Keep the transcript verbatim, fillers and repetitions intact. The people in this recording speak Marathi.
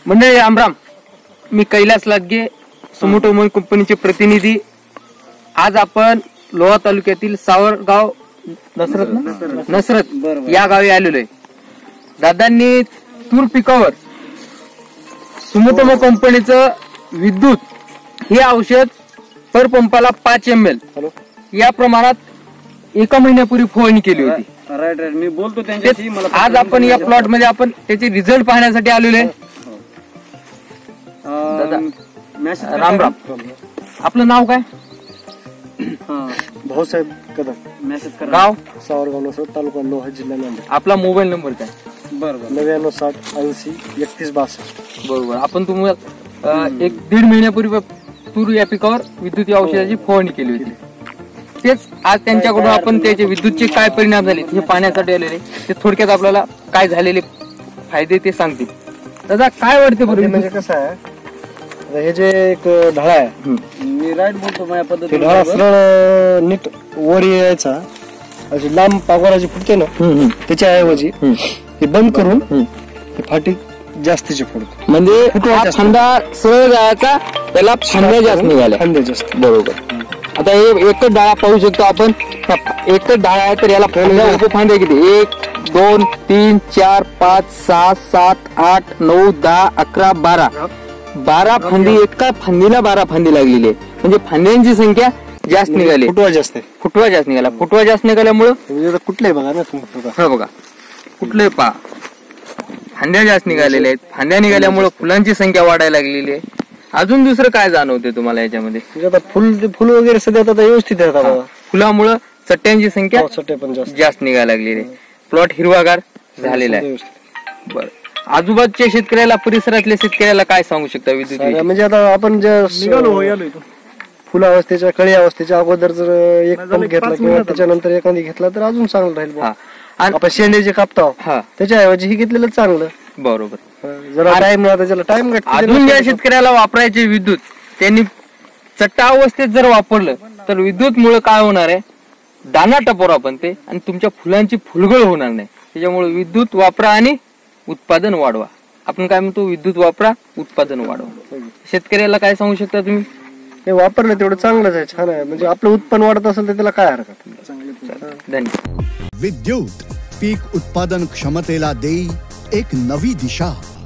मंडळी रामराम, मी कैलास लादगे, सुमोटो कंपनीचे प्रतिनिधी। आज आपण लोहा तालुक्यातील सावरगाव नसरत नसरत या गावी आलेलो आहे। दादांनी तूर पिकावर सुमोटो कंपनीचं विद्युत हे औषध पर पंपाला पाच एम एल या प्रमाणात एका महिन्यापूर्वी फवारणी केली होती। राईट राईट मी बोलतो त्यांच्याशी। मला आज आपण या प्लॉट मध्ये आपण त्याचे रिझल्ट पाहण्यासाठी आलेलो आहे। राम राम, आपलं नाव काय? भाऊसाहेब कदम। मेसेज करा। गाव सावरगाव नसरत, तालुका लोहा, जिल्हा नांदेड। आपला मोबाईल नंबर काय? बरोबर नव्याण्णव साठ ऐंशी एकतीस बासष्ट। बरोबर। आपण तुम्हाला एक दीड महिन्यापूर्वी तूर या पिकावर विद्युत औषधाची फवारणी केली होती। तेच आज त्यांच्याकडून आपण त्याचे विद्युतचे काय परिणाम झाले हे पाहण्यासाठी आलेले, ते थोडक्यात आपल्याला काय झालेले फायदे ते सांगतील। दादा काय वाटते बरं? म्हणजे कसं आहे, हे जे एक ढाळा आहे, मी राईट बोलतो माझ्या पद्धतीने, ढाळा सरळ नीट वर यायचा, अशी लांब पागोराची फुटते ना, त्याच्या ऐवजी हे बंद करून हे फाटी जास्तीचे फोडतो। म्हणजे फांदा सरळ जायचा, त्याला फांद्या जास्त निघाल्या। फांद्या जास्त, बरोबर। आता हे एकच डाळा पाहू शकतो आपण, एकच डाळा आहे तर याला फांद्या फांद्या किती? एक दोन तीन चार पाच सहा सात आठ नऊ दहा अकरा बारा बारा फांदी, एका फांदीला बारा फांदी लागलेली आहे। म्हणजे फांद्यांची संख्या जास्त निघाली, फुटवा जास्त आहे, फुटवा जास्त निघाला। फुटवा जास्त निघाल्यामुळं म्हणजे कुठले बघा ना तुम्ही, हा बघा कुठले पा फांद्या जास्त निघालेल्या आहेत। फांद्या निघाल्यामुळे फुलांची संख्या वाढायला लागलेली आहे। अजून दुसरं काय जाणवते तुम्हाला याच्यामध्ये? आता फुल फुल वगैरे सध्या आता व्यवस्थित आहे, आता फुलामुळे चट्ट्यांची संख्या चट्टे पण जास्त जास्त निघायला लागलेली आहे। प्लॉट हिरवागार झालेला आहे। बरं, आजूबाजूच्या शेतकऱ्याला, परिसरातल्या शेतकऱ्याला काय सांगू शकता विद्युत? म्हणजे आता आपण ज्या फुल अवस्थेच्या, कळी अवस्थेच्या अगोदर जर एक पंप घेतला किंवा त्याच्यानंतर एखादी घेतला तर अजून चांगलं राहील। आपण शेंडे जे कापतो त्याच्याऐवजी हे घेतलेलं चांगलं। बरोबर। जरा टाइम नाही, त्याला टाइम अजून ज्या शेतकऱ्याला वापरायचे विद्युत, त्यांनी चट्टा अवस्थेत जर वापरलं तर विद्युत मुळे काय होणार आहे? दाना टपोरा बनते आणि तुमच्या फुलांची फुलगळ होणार नाही। त्याच्यामुळे विद्युत वापरा आणि उत्पादन वाढवा। आपण काय म्हणतो? विद्युत वापरा, उत्पादन वाढवा। शेतकऱ्याला काय सांगू शकता तुम्ही? हे वापरलं तेवढं चांगलंच आहे, छान आहे। म्हणजे आपलं उत्पन्न वाढत असेल तर त्याला काय हरकत? धन्यवाद। विद्युत पीक उत्पादन क्षमतेला देई एक नवी दिशा।